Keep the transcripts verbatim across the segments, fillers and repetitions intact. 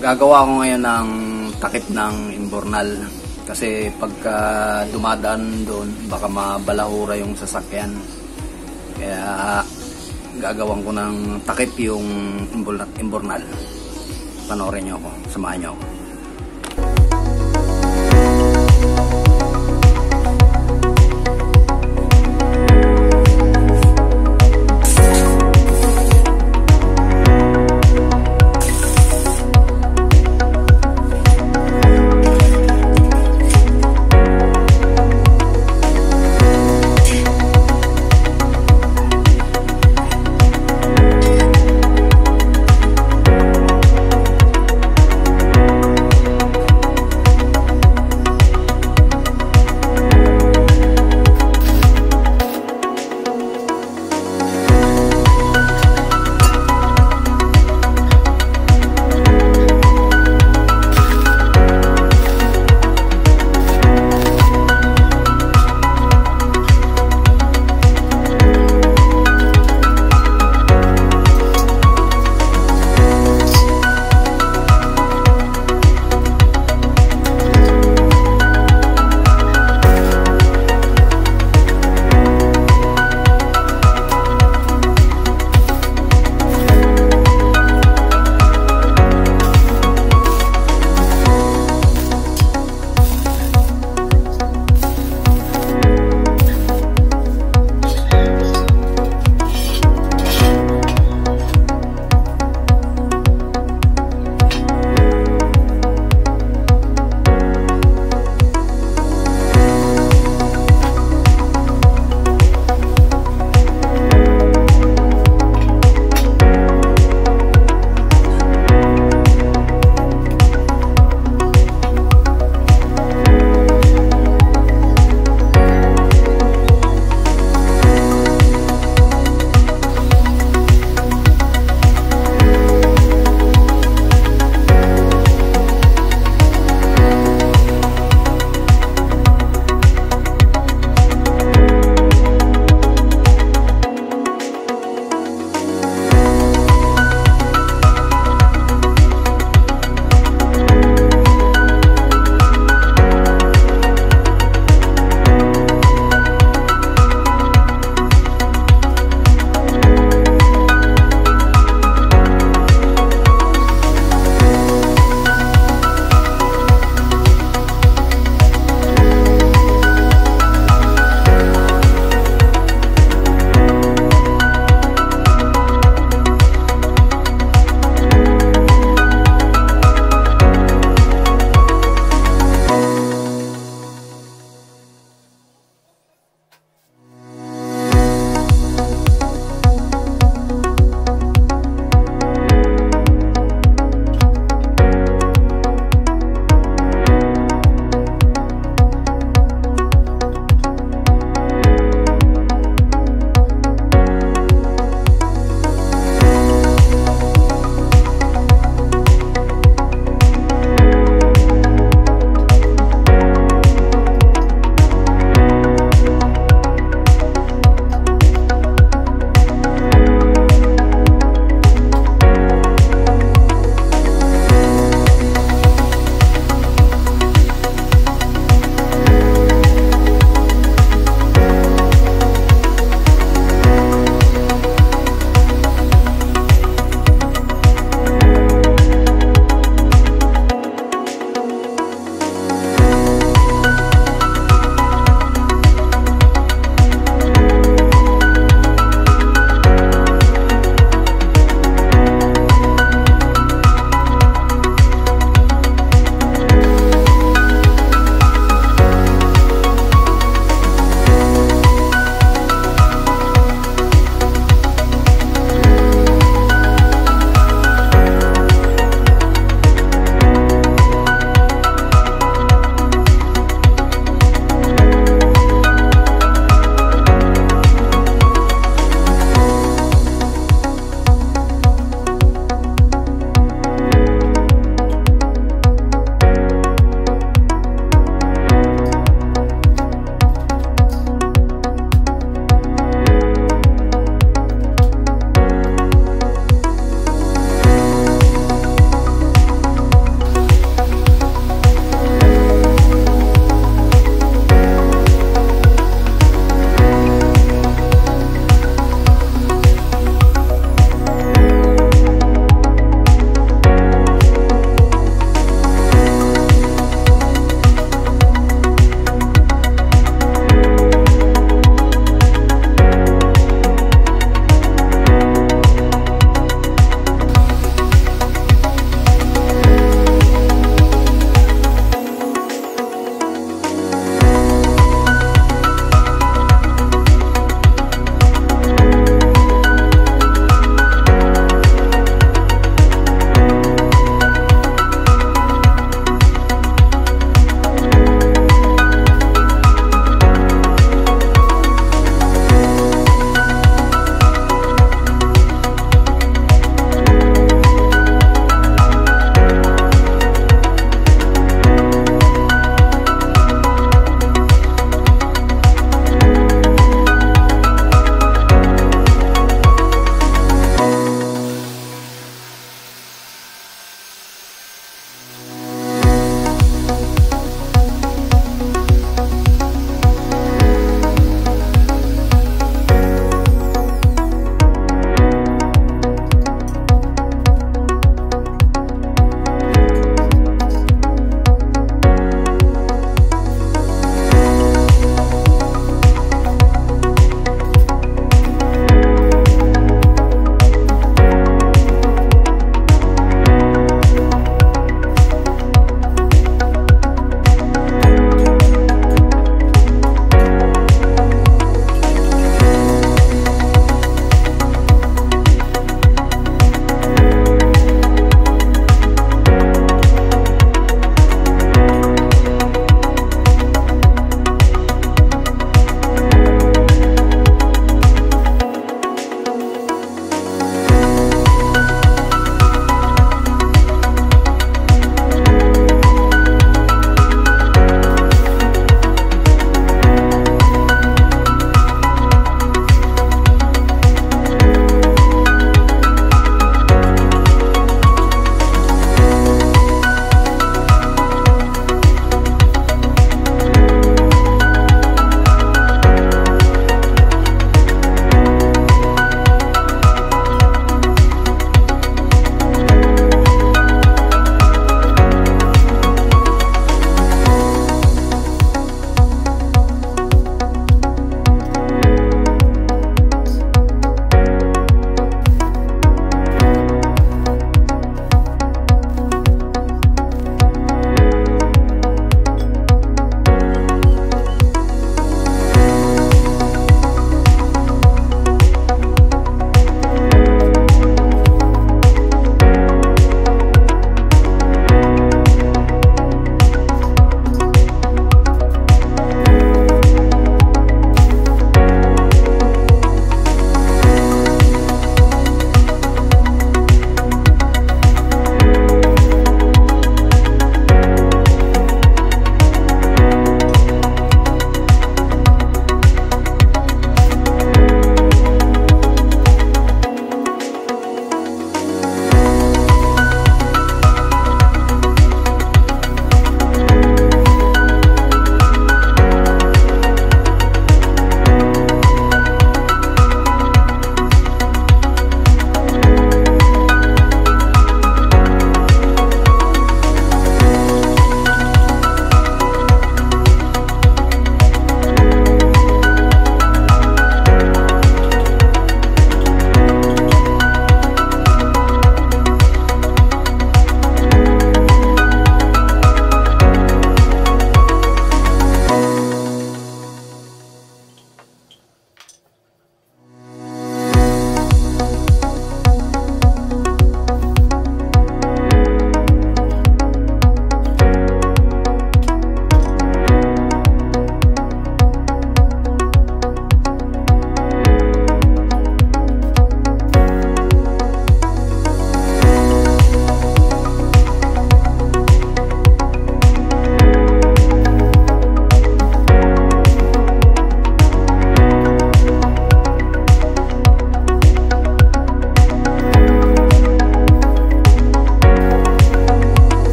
Gagawa ko ngayon ng takip ng imbornal kasi pagka dumadaan doon baka mabalahura yung sasakyan. Kaya gagawan ko ng takip yung imbornal. Panoorin niyo ako, samahan niyo ako.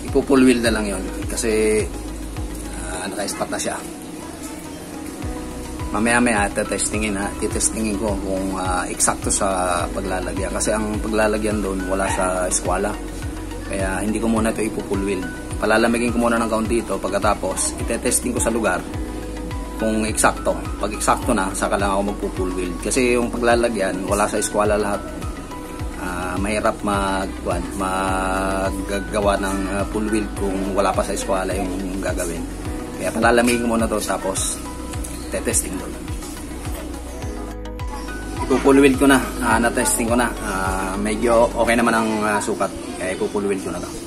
ipo-full wheel na lang yon kasi uh, naka-spot na siya. Mamaya-maya testingin ha, titestingin ko kung uh, eksakto sa paglalagyan kasi ang paglalagyan doon wala sa eskwala. Kaya hindi ko muna ito ipo-full wheel. Palalamigin ko muna ng kaunti ito, pagkatapos itetesting ko sa lugar kung eksakto. Pag eksakto na, saka lang ako magpo-full wheel. Kasi yung paglalagyan, wala sa eskwala lahat. Uh, mahirap mag, maggagawa ng uh, full wheel kung wala pa sa eskwala yung gagawin. Kaya palalamigin ko muna ito, tapos testing doon. Ipo-full wheel ko na, uh, na-testing ko na. Uh, medyo okay naman ang uh, sukat. Kaya ipo-full wheel ko na to.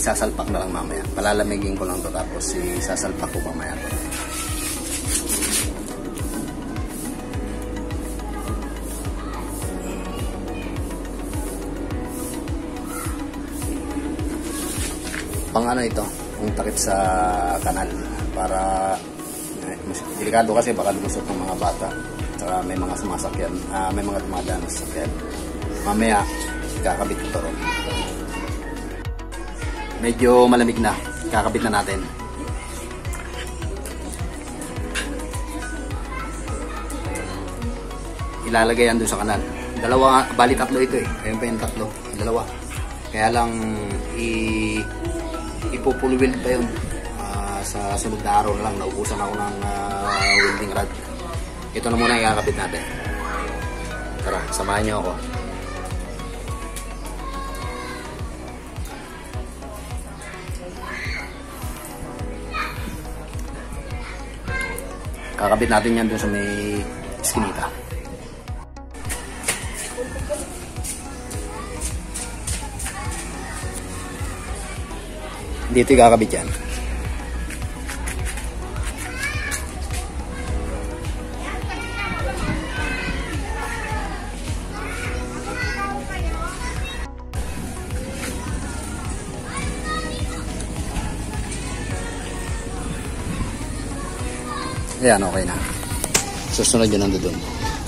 isasalpak na lang mamaya. Palalamigin ko lang to tapos isasalpak ko mamaya to. Pang ano ito, ang takip sa kanal para eh, delikado kasi baka lumusot ng mga bata, saka may mga sumasakyan, uh, may mga dumadaan sa sasakyan. Mamaya kakabit ito ron. Medyo malamig na, kakabit na natin. Ilalagay yan doon sa kanal. Dalawa, bali tatlo ito eh. Ayun pa yung tatlo, dalawa. Kaya lang i ipupulwild pa yun. Uh, sa sunod na araw na lang, naubusan ako ng uh, welding rod. Ito na muna yung kakabit natin. Tara, samahan nyo ako. Kakabit natin yan doon sa may iskinita. Dito yung kakabit yan. Ayan, okay na. Susunod yun nando doon.